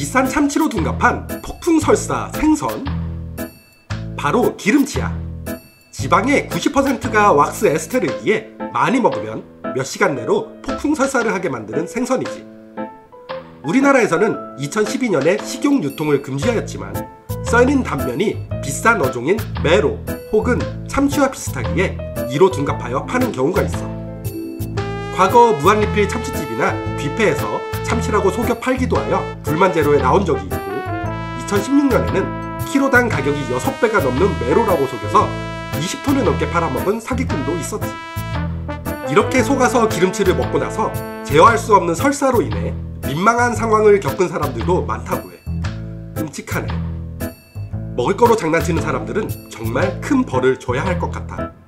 비싼 참치로 둔갑한 폭풍설사 생선, 바로 기름치야. 지방의 90%가 왁스 에스테르이기에 많이 먹으면 몇 시간 내로 폭풍설사를 하게 만드는 생선이지. 우리나라에서는 2012년에 식용 유통을 금지하였지만 써있는 단면이 비싼 어종인 메로 혹은 참치와 비슷하기에 이로 둔갑하여 파는 경우가 있어. 과거 무한리필 참치집이나 뷔페에서 참치라고 속여 팔기도 하여 불만제로에 나온 적이 있고, 2016년에는 키로당 가격이 6배가 넘는 메로라고 속여서 20톤을 넘게 팔아먹은 사기꾼도 있었지. 이렇게 속아서 기름치를 먹고 나서 제어할 수 없는 설사로 인해 민망한 상황을 겪은 사람들도 많다고 해. 끔찍하네. 먹을 거로 장난치는 사람들은 정말 큰 벌을 줘야 할 것 같아.